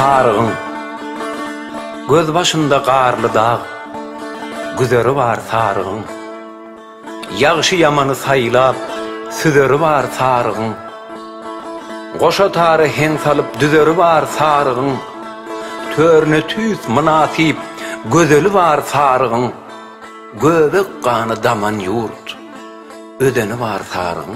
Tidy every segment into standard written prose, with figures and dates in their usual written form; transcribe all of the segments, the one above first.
sarığın. Göz başında qarlı dağ, güzeri var sarığın. Yağışı yamanı saylap, süzeri var sarığın. Goşa tarı hen salıp düzeri var sarığın. Törne tüs münasip, gözeli var sarığın. Göbek kanı daman yurt, ödeni var sarığın.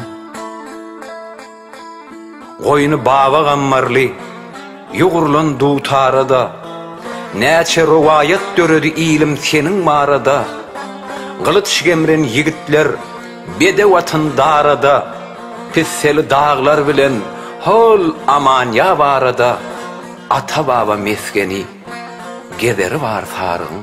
Goyunu baba gammarlı, yugurlan dutarada. Näçe rivayet döredi ilim senin marada. Gılıç gemren yigitler bedewatın darada. Pisseli dağlar bilen hol amanya barada. Ata baba meskeni gezeri var sarığın.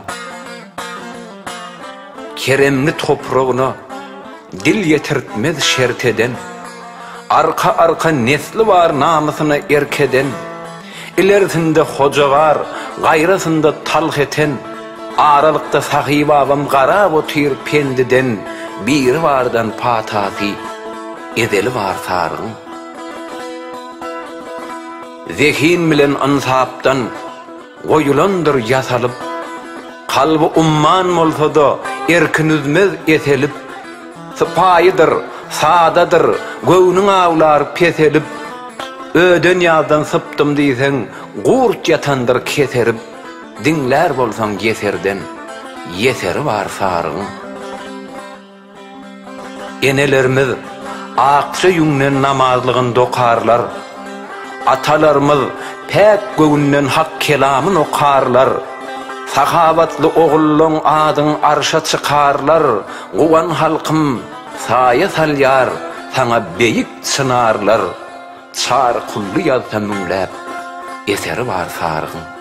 Keremli toprağına dil yetirtmez şerteden. Arka arka nesli var namusuna erkeden. İlerisinde hocagar, gayrasında talh eten. Aralıkta sahi babam garab otir pendiden. Biri vardan patati, edeli var sarığın. Zehin bilen ansaptan goyulandır yasalıp. Kalbi umman olsa da erkin üzmez eselip. Sıpayıdır, sadadır, göğünün avlar peselip. Öden yavdan sıptım deysen, gurt yatandır keserip. Dinler bolsan yeserden, yeseri var sarığın. Enelerimiz akça yüngnen namazlığın dokarlar. Atalarımız pek göğünden hak kelamın okarlar. Sahabatlı oğullun adın arşa çıkarlar. Guvan halkım saya salyar, sana beyik çınarlar. Çar kullu yazsa münlep, eseri var sarığın.